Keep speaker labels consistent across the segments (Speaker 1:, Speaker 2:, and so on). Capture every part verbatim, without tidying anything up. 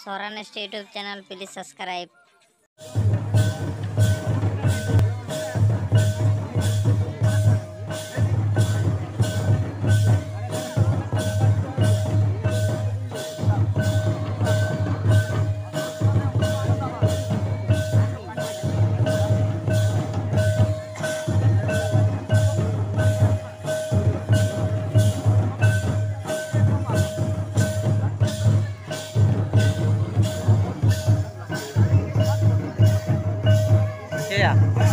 Speaker 1: सोरानेस्ट YouTube channel please subscribe.
Speaker 2: Ya.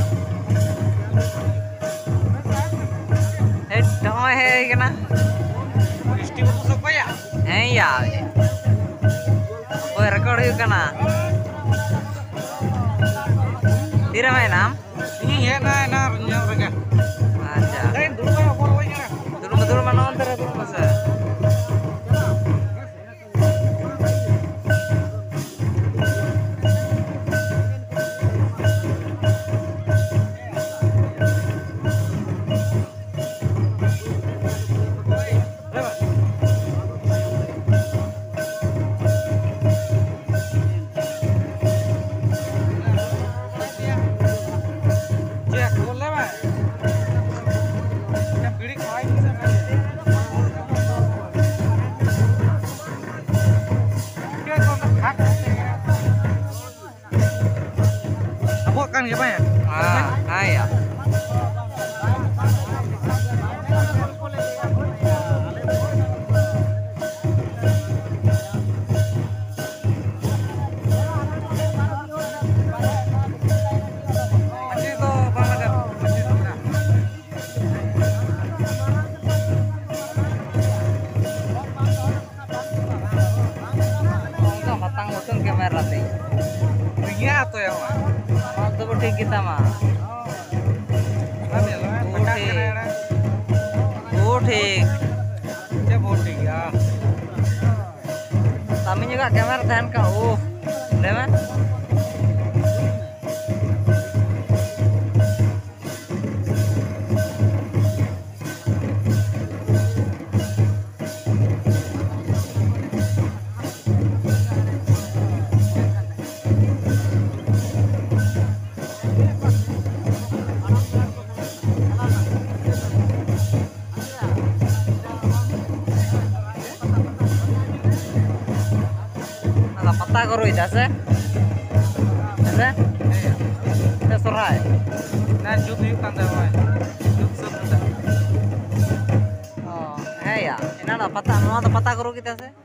Speaker 2: Eh, dong eh kena. Isti butuh siapa ya? Eh ya. Oh record yuk kena. Tidak main nam? Ini ya na na renyang mereka. Aja. Lain dulu mana followingnya? Dulu betul mana nonton dulu masa. Kan gimana ya? Ah, ah ya. Masih itu banget ya. Masih itu benar. Enggak matang mutung kamera teh. Ini atau yang mana? तो ठीक kita mah. Oh ठीक. Ya oh ठीक ya. Kami juga kamera tahan kau. Udah mah. पता करो इधर से ऐसे ये सुराय ना जुग युग कंदर हुआ है जुग सब ओ है या इन्हें ना पता नवा तो पता करो किधर से